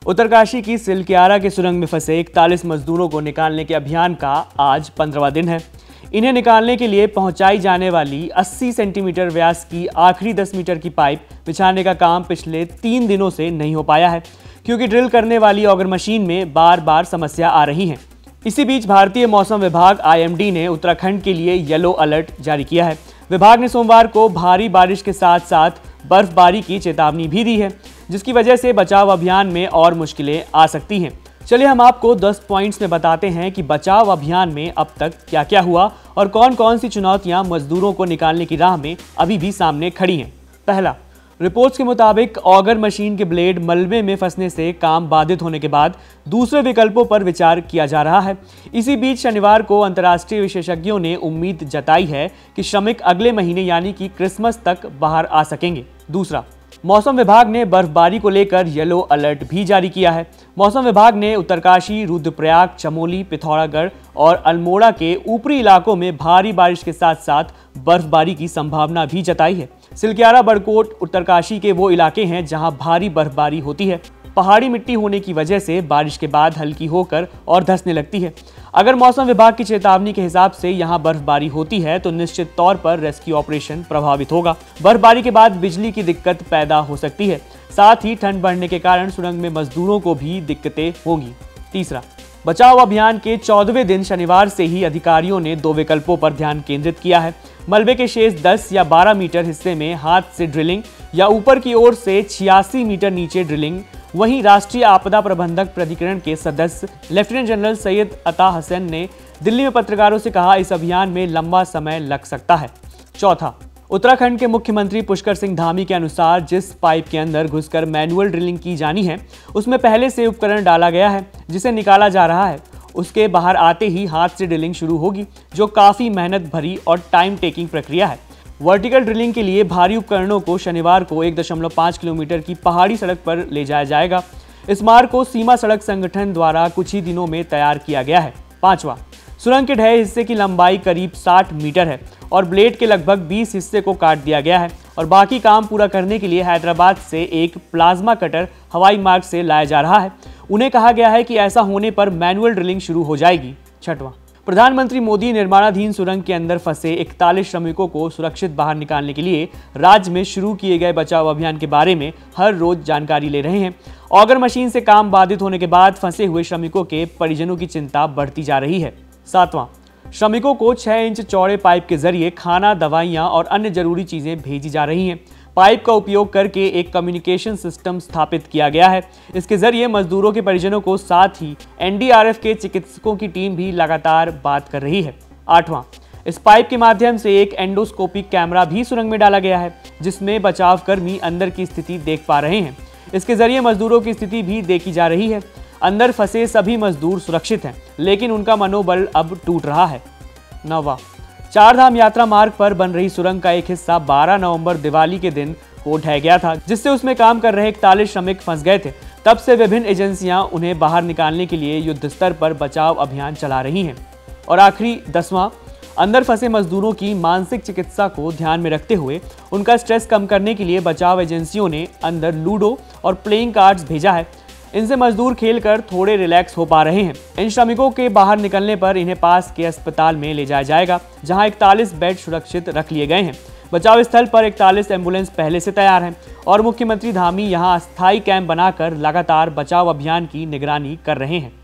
उत्तरकाशी की सिलक्यारा के सुरंग में फंसे 41 मजदूरों को निकालने के अभियान का आज 15वां दिन है। इन्हें निकालने के लिए पहुंचाई जाने वाली 80 सेंटीमीटर व्यास की आखिरी 10 मीटर की पाइप बिछाने का काम पिछले 3 दिनों से नहीं हो पाया है, क्योंकि ड्रिल करने वाली ऑगर मशीन में बार बार समस्या आ रही है। इसी बीच भारतीय मौसम विभाग IMD ने उत्तराखंड के लिए येलो अलर्ट जारी किया है। विभाग ने सोमवार को भारी बारिश के साथ साथ बर्फबारी की चेतावनी भी दी है, जिसकी वजह से बचाव अभियान में और मुश्किलें आ सकती हैं। चलिए हम आपको 10 पॉइंट्स में बताते हैं कि बचाव अभियान में अब तक क्या क्या हुआ और कौन कौन सी चुनौतियां मजदूरों को निकालने की राह में अभी भी सामने खड़ी हैं। पहला, रिपोर्ट्स के मुताबिक ऑगर मशीन के ब्लेड मलबे में फंसने से काम बाधित होने के बाद दूसरे विकल्पों पर विचार किया जा रहा है। इसी बीच शनिवार को अंतर्राष्ट्रीय विशेषज्ञों ने उम्मीद जताई है कि श्रमिक अगले महीने यानी कि क्रिसमस तक बाहर आ सकेंगे। दूसरा, मौसम विभाग ने बर्फबारी को लेकर येलो अलर्ट भी जारी किया है। मौसम विभाग ने उत्तरकाशी, रुद्रप्रयाग, चमोली, पिथौरागढ़ और अल्मोड़ा के ऊपरी इलाकों में भारी बारिश के साथ साथ बर्फबारी की संभावना भी जताई है। सिलक्यारा, बड़कोट, उत्तरकाशी के वो इलाके हैं जहां भारी बर्फबारी होती है। पहाड़ी मिट्टी होने की वजह से बारिश के बाद हल्की होकर और धंसने लगती है। अगर मौसम विभाग की चेतावनी के हिसाब से यहां बर्फबारी होती है तो निश्चित तौर पर रेस्क्यू ऑपरेशन प्रभावित होगा। बर्फबारी के बाद बिजली की दिक्कत पैदा हो सकती है। साथ ही ठंड बढ़ने के कारण सुरंग में मजदूरों को भी दिक्कतें होंगी। तीसरा, बचाव अभियान के 14वें दिन शनिवार से ही अधिकारियों ने 2 विकल्पों पर ध्यान केंद्रित किया है। मलबे के शेष 10 या 12 मीटर हिस्से में हाथ से ड्रिलिंग या ऊपर की ओर से 86 मीटर नीचे ड्रिलिंग। वहीं राष्ट्रीय आपदा प्रबंधक प्राधिकरण के सदस्य लेफ्टिनेंट जनरल सैयद अता हसन ने दिल्ली में पत्रकारों से कहा, इस अभियान में लंबा समय लग सकता है। चौथा, उत्तराखंड के मुख्यमंत्री पुष्कर सिंह धामी के अनुसार जिस पाइप के अंदर घुसकर मैनुअल ड्रिलिंग की जानी है उसमें पहले से उपकरण डाला गया है जिसे निकाला जा रहा है। उसके बाहर आते ही हाथ से ड्रिलिंग शुरू होगी, जो काफ़ी मेहनत भरी और टाइम टेकिंग प्रक्रिया है। वर्टिकल ड्रिलिंग के लिए भारी उपकरणों को शनिवार को 1.5 किलोमीटर की पहाड़ी सड़क पर ले जाया जाएगा। इस मार्ग को सीमा सड़क संगठन द्वारा कुछ ही दिनों में तैयार किया गया है। पांचवा, सुरंग के ढहे हिस्से की लंबाई करीब 60 मीटर है और ब्लेड के लगभग 20 हिस्से को काट दिया गया है और बाकी काम पूरा करने के लिए हैदराबाद से एक प्लाज्मा कटर हवाई मार्ग से लाया जा रहा है। उन्हें कहा गया है कि ऐसा होने पर मैनुअल ड्रिलिंग शुरू हो जाएगी। छठवां, प्रधानमंत्री मोदी निर्माणाधीन सुरंग के अंदर फंसे 41 श्रमिकों को सुरक्षित बाहर निकालने के लिए राज्य में शुरू किए गए बचाव अभियान के बारे में हर रोज जानकारी ले रहे हैं। ऑगर मशीन से काम बाधित होने के बाद फंसे हुए श्रमिकों के परिजनों की चिंता बढ़ती जा रही है। सातवां, श्रमिकों को 6 इंच चौड़े पाइप के जरिए खाना, दवाइयां और अन्य जरूरी चीजें भेजी जा रही हैं। पाइप का उपयोग करके एक कम्युनिकेशन सिस्टम स्थापित किया गया है। इसके जरिए मजदूरों के परिजनों को, साथ ही NDRF के चिकित्सकों की टीम भी लगातार बात कर रही है। आठवां, इस पाइप के माध्यम से एक एंडोस्कोपिक कैमरा भी सुरंग में डाला गया है, जिसमें बचाव कर्मी अंदर की स्थिति देख पा रहे हैं। इसके जरिए मजदूरों की स्थिति भी देखी जा रही है। अंदर फंसे सभी मजदूर सुरक्षित हैं, लेकिन उनका मनोबल अब टूट रहा है। 9वां, 4 धाम यात्रा मार्ग पर बन रही सुरंग का एक हिस्सा 12 नवंबर दिवाली के दिन को ढह गया था, जिससे उसमें काम कर रहे 41 श्रमिक फंस गए थे। तब से विभिन्न एजेंसियां उन्हें बाहर निकालने के लिए युद्ध स्तर पर बचाव अभियान चला रही हैं। और आखिरी 10वां, अंदर फंसे मजदूरों की मानसिक चिकित्सा को ध्यान में रखते हुए उनका स्ट्रेस कम करने के लिए बचाव एजेंसियों ने अंदर लूडो और प्लेइंग कार्ड्स भेजा है। इनसे मजदूर खेलकर थोड़े रिलैक्स हो पा रहे हैं। इन श्रमिकों के बाहर निकलने पर इन्हें पास के अस्पताल में ले जाया जाएगा, जहां 41 बेड सुरक्षित रख लिए गए हैं। बचाव स्थल पर 41 एम्बुलेंस पहले से तैयार हैं और मुख्यमंत्री धामी यहां अस्थायी कैंप बनाकर लगातार बचाव अभियान की निगरानी कर रहे हैं।